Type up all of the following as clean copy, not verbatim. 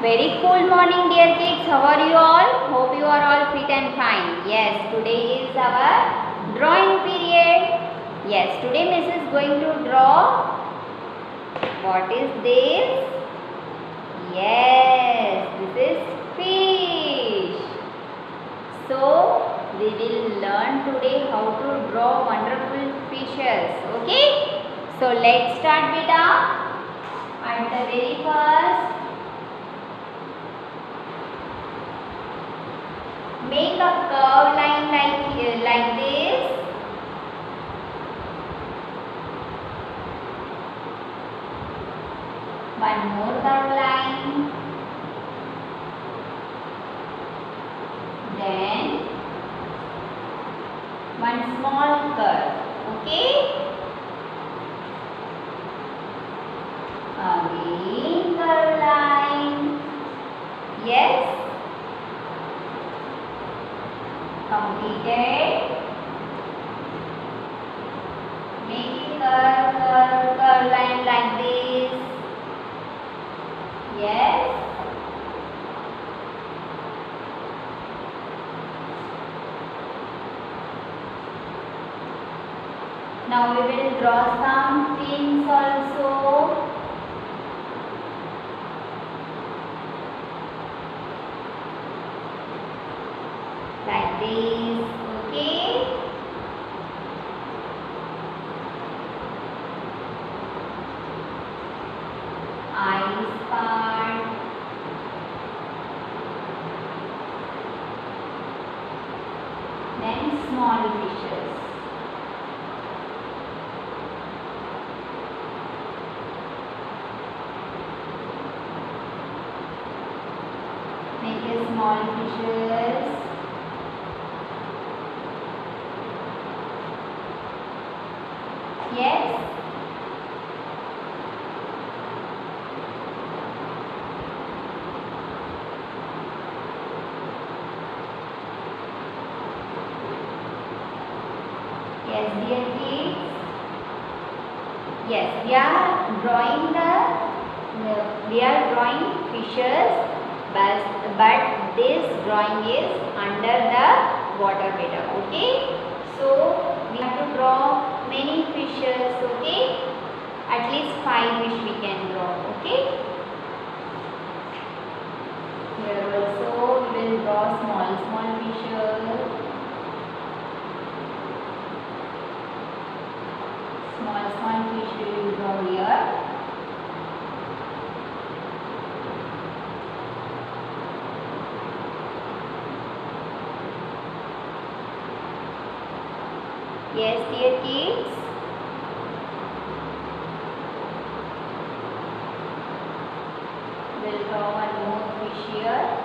Very cool morning, dear kids. How are you all? Hope you are all fit and fine. Yes, today is our drawing period. Yes, today Miss is going to draw. What is this? Yes, this is fish. So, we will learn today how to draw wonderful fishes. Okay? So, let's start, beta. At the very first, make a curved line like this. One more curved line. Then one small curve. Okay. Again curved line. Yes. Completed. Make it curve line like this. Yes. Now we will draw some fins also. Like this. Okay. Eyes part. Then small fishes. Make a small fishes. Yes. Yes, dear kids. Yes, we are drawing fishes, but this drawing is under the water beta. Okay. So we have to draw many fishes. Okay. At least 5 fish we can draw. Okay. Here also we will draw small fishes. Small fish we will draw here. Yes, dear kids. We'll draw one more fish here.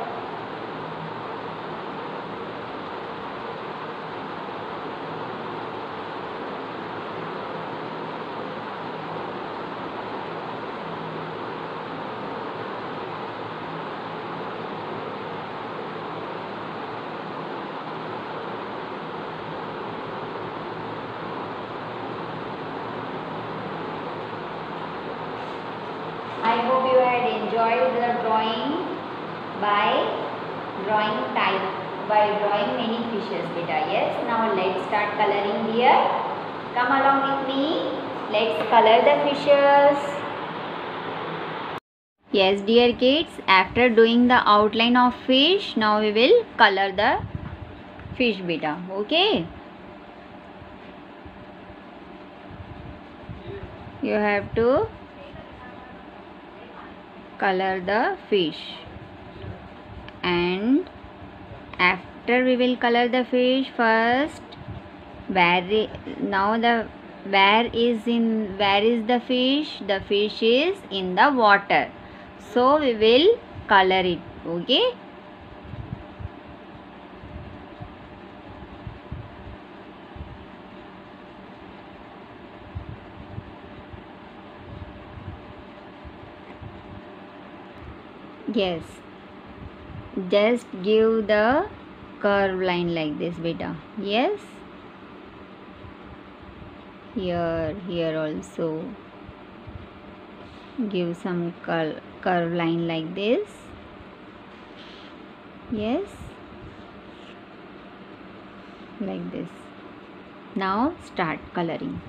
I hope you had enjoyed the drawing by drawing many fishes, beta. Yes. Now let's start coloring here. Come along with me. Let's color the fishes. Yes, dear kids. After doing the outline of fish, now we will color the fish, beta. Okay. You have to color the fish, and after we will color the fish first, where is the fish? The fish is in the water, so we will color it. Okay. Yes, just give the curve line like this, beta. Yes, here also give some curve line like this. Yes, like this. Now start coloring.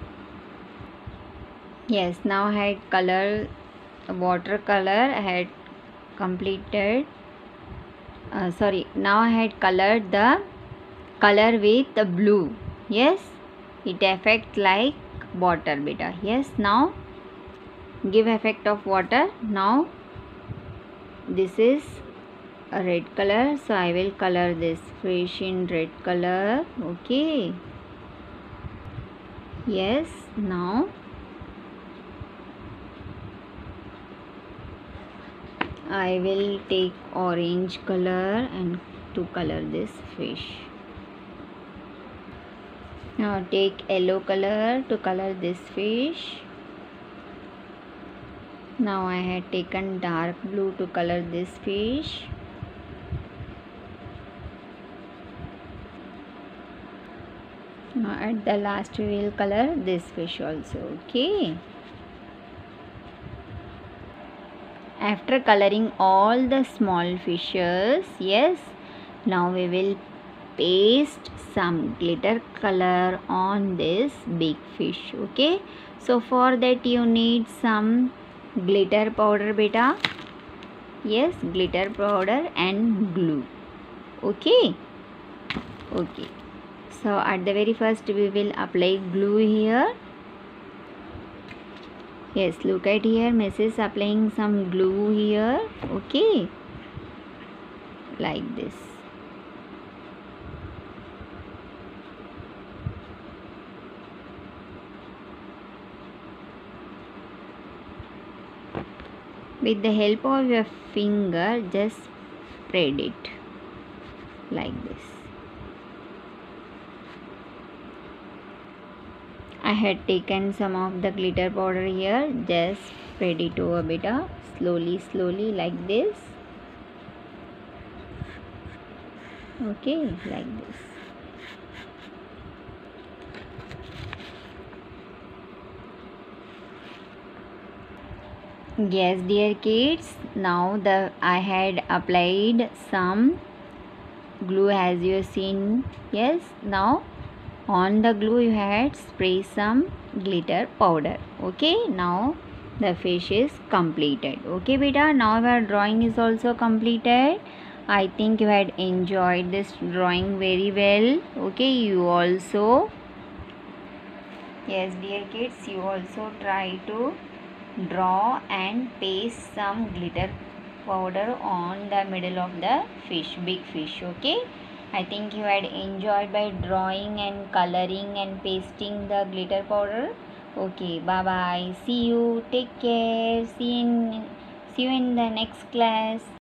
Yes, now I had color watercolor. I had completed. Sorry, now I had colored the color with the blue. Yes, it affects like water beta. Yes, now give effect of water. Now this is a red color, so I will color this fish in red color. Okay. Yes, now I will take orange color and to color this fish. Now take yellow color to color this fish. Now I had taken dark blue to color this fish. Now at the last we will color this fish also. Okay. After coloring all the small fishes, yes, now we will paste some glitter color on this big fish. Okay, so for that you need some glitter powder beta. Yes, glitter powder and glue. Okay. Okay, so at the very first we will apply glue here. Yes, look at here, Mrs. applying some glue here. Okay, like this. With the help of your finger, just spread it like this. I had taken some of the glitter powder here. Just spread it over beta. Slowly like this. Okay, like this. Yes, dear kids, now I had applied some glue as you have seen. Yes, now on the glue you had spray some glitter powder. Okay, now the fish is completed. Okay beta, now our drawing is also completed. I think you had enjoyed this drawing very well. Okay, you also, yes dear kids, you also try to draw and paste some glitter powder on the middle of the fish, big fish. Okay, I think you had enjoyed by drawing and coloring and pasting the glitter powder. Okay, bye bye, see you, take care, see you in the next class.